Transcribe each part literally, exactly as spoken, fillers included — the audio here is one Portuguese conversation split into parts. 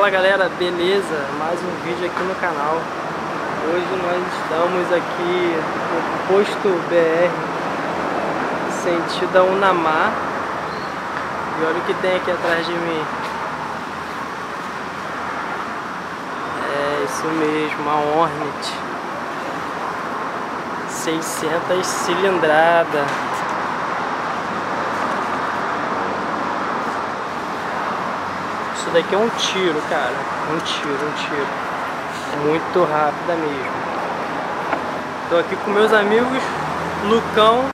Fala galera, beleza? Mais um vídeo aqui no canal. Hoje nós estamos aqui no posto B R, sentido a Unamar. E olha o que tem aqui atrás de mim. É isso mesmo, uma Hornet seiscentos cilindrada. Isso daqui é um tiro, cara. Um tiro, um tiro. Muito rápida mesmo. Tô aqui com meus amigos Lucão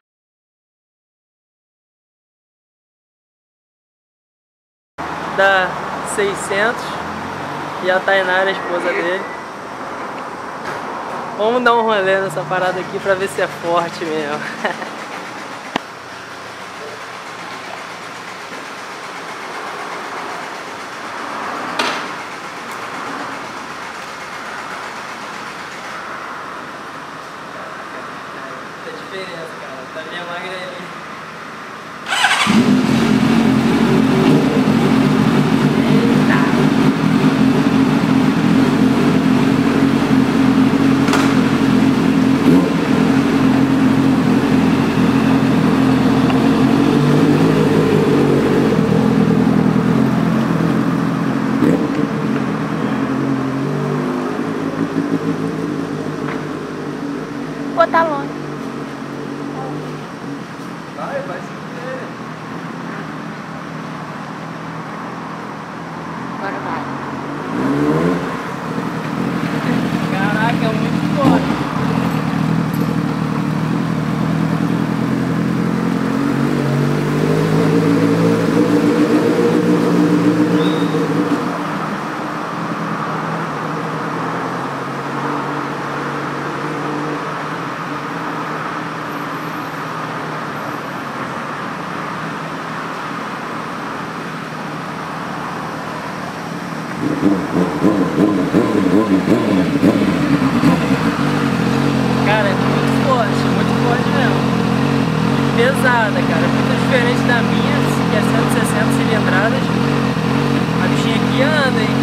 da seiscentos e a Tainara, a esposa dele. Vamos dar um rolê nessa parada aqui pra ver se é forte mesmo. Diferença, cara, tá minha magrelinha. Botar longe. Vai, vai se ver. Agora vai. Caraca, é muito forte. Cara, é muito forte, muito forte mesmo. Pesada, cara, muito diferente da minha, que é cento e sessenta cilindradas. A bichinha aqui anda, hein?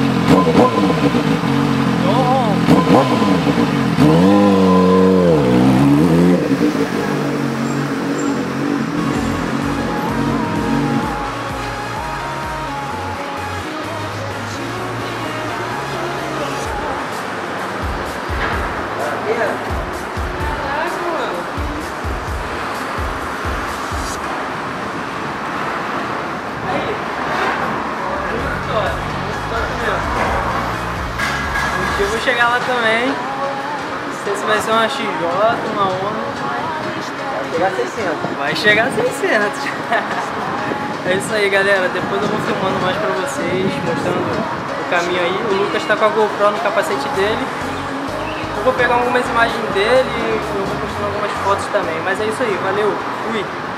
Eu vou chegar lá também. Não sei se vai ser uma X J, uma Honda. Vai chegar a seiscentos. Vai chegar a seiscentos. É isso aí, galera. Depois eu vou filmando mais pra vocês, mostrando o caminho aí. O Lucas tá com a GoPro no capacete dele. Eu vou pegar algumas imagens dele e eu vou postar algumas fotos também. Mas é isso aí, valeu. Fui.